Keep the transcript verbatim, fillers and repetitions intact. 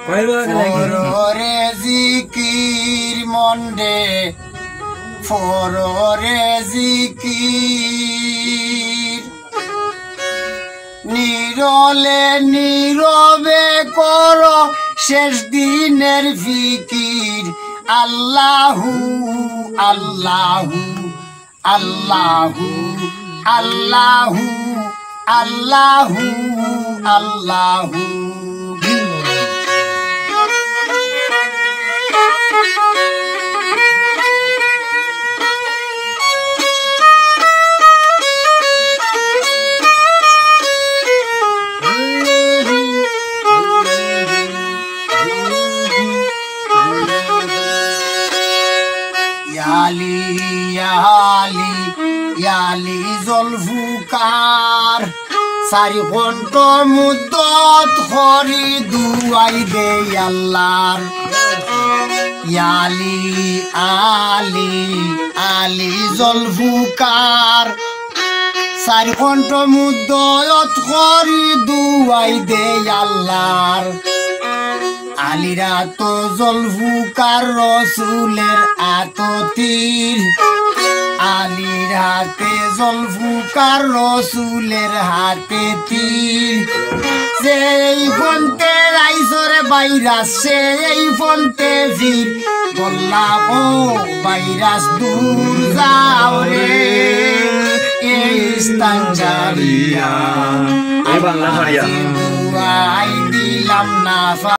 ফররে জিকির মন্ডে ফররে জিকির নীরলে নীরবে কর শেষ দিনের ফিকির আল্লাহু আল্লাহু আল্লাহু আল্লাহু আল্লাহু আল্লাহু ইয়ালি ইয়ালি ইয়ালি জলফুকার চারি ঘণ্ট মুদ্দত হরি দুয়াই দে আল্লাহর ইয়ালি আলি আলি জলফুকার চারি ঘণ্ট মুদ্দত হরি দুয়াই দে আল্লাহর আলিরা তো জলফুকার রসুলের আততীর আলির হাতে জলফুকার রসুলের হাতে তীর সেই ফন্তে রাইসরে বাইরাস সেই ফন্তে ফির বললাম ও বাইরাস দূর যাও রে এই স্থান ছাড়িয়া এই বাংলা ছাড়িয়া দুয়াই দিলাম না